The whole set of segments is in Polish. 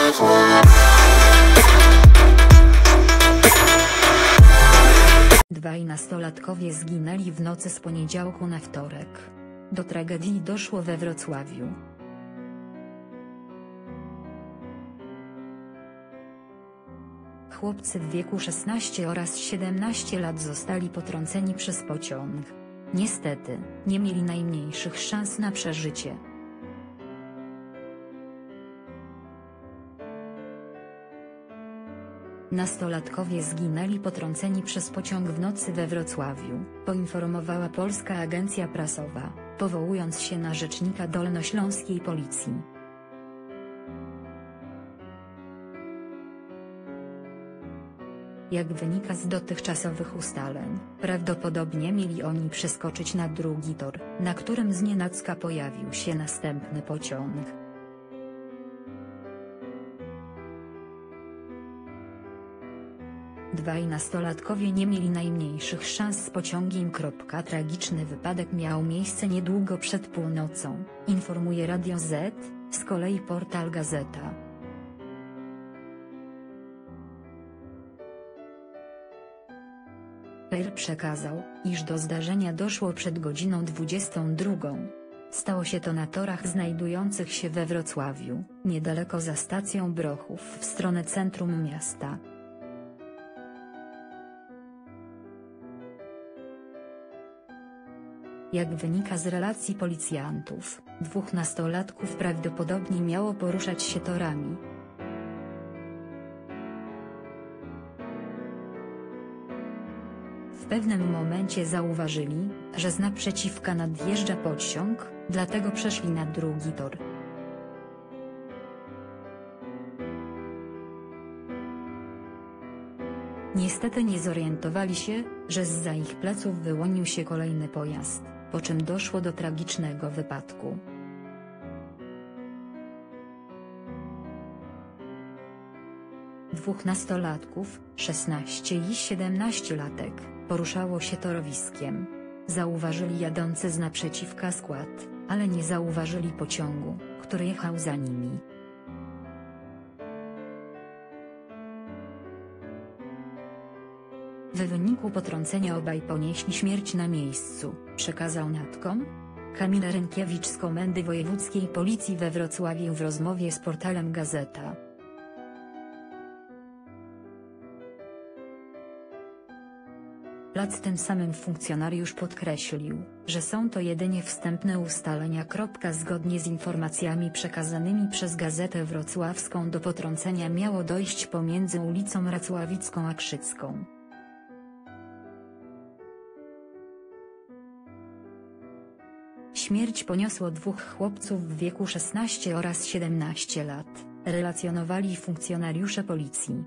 Dwaj nastolatkowie zginęli w nocy z poniedziałku na wtorek. Do tragedii doszło we Wrocławiu. Chłopcy w wieku 16 oraz 17 lat zostali potrąceni przez pociąg. Niestety, nie mieli najmniejszych szans na przeżycie. Nastolatkowie zginęli potrąceni przez pociąg w nocy we Wrocławiu, poinformowała Polska Agencja Prasowa, powołując się na rzecznika dolnośląskiej policji. Jak wynika z dotychczasowych ustaleń, prawdopodobnie mieli oni przeskoczyć na drugi tor, na którym znienacka pojawił się następny pociąg. Dwaj nastolatkowie nie mieli najmniejszych szans z pociągiem. Tragiczny wypadek miał miejsce niedługo przed północą, informuje Radio Z, z kolei portal Gazeta. PL przekazał, iż do zdarzenia doszło przed godziną 22. Stało się to na torach znajdujących się we Wrocławiu, niedaleko za stacją Brochów w stronę centrum miasta. Jak wynika z relacji policjantów, dwóch nastolatków prawdopodobnie miało poruszać się torami. W pewnym momencie zauważyli, że z naprzeciwka nadjeżdża pociąg, dlatego przeszli na drugi tor. Niestety nie zorientowali się, że zza ich pleców wyłonił się kolejny pojazd, po czym doszło do tragicznego wypadku. Dwóch nastolatków, 16 i 17-latek, poruszało się torowiskiem. Zauważyli jadący z naprzeciwka skład, ale nie zauważyli pociągu, który jechał za nimi. W wyniku potrącenia obaj ponieśli śmierć na miejscu, przekazał Natcom. Kamil Rynkiewicz z Komendy Wojewódzkiej Policji we Wrocławiu w rozmowie z portalem Gazeta. Tym samym funkcjonariusz podkreślił, że są to jedynie wstępne ustalenia. Zgodnie z informacjami przekazanymi przez Gazetę Wrocławską do potrącenia miało dojść pomiędzy ulicą Racławicką a Krzycką. Śmierć poniosło dwóch chłopców w wieku 16 oraz 17 lat, relacjonowali funkcjonariusze policji.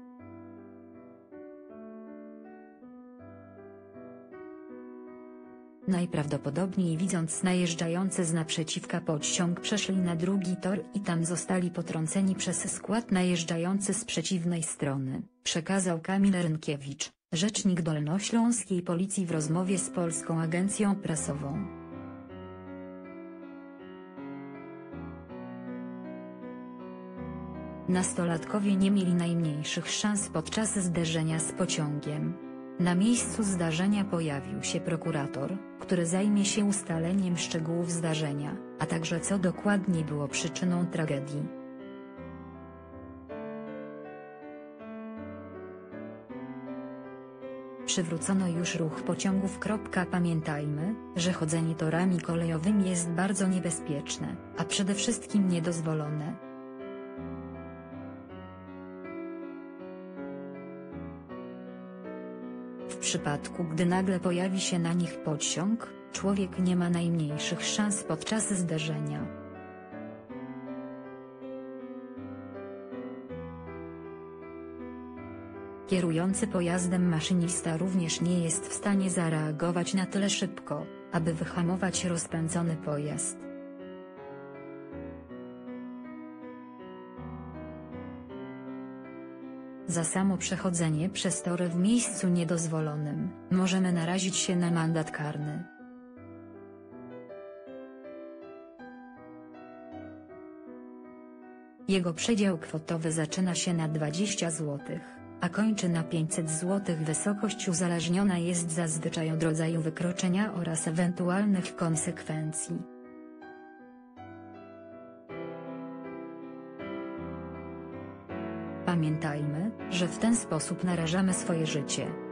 Najprawdopodobniej widząc najeżdżający z naprzeciwka pociąg przeszli na drugi tor i tam zostali potrąceni przez skład najeżdżający z przeciwnej strony, przekazał Kamil Rynkiewicz, rzecznik dolnośląskiej policji w rozmowie z Polską Agencją Prasową. Nastolatkowie nie mieli najmniejszych szans podczas zderzenia z pociągiem. Na miejscu zdarzenia pojawił się prokurator, który zajmie się ustaleniem szczegółów zdarzenia, a także co dokładnie było przyczyną tragedii. Przywrócono już ruch pociągów. Pamiętajmy, że chodzenie torami kolejowymi jest bardzo niebezpieczne, a przede wszystkim niedozwolone. W przypadku gdy nagle pojawi się na nich pociąg, człowiek nie ma najmniejszych szans podczas zderzenia. Kierujący pojazdem maszynista również nie jest w stanie zareagować na tyle szybko, aby wyhamować rozpędzony pojazd. Za samo przechodzenie przez tory w miejscu niedozwolonym, możemy narazić się na mandat karny. Jego przedział kwotowy zaczyna się na 20 zł, a kończy na 500 zł. Wysokość uzależniona jest zazwyczaj od rodzaju wykroczenia oraz ewentualnych konsekwencji. Pamiętajmy, że w ten sposób narażamy swoje życie.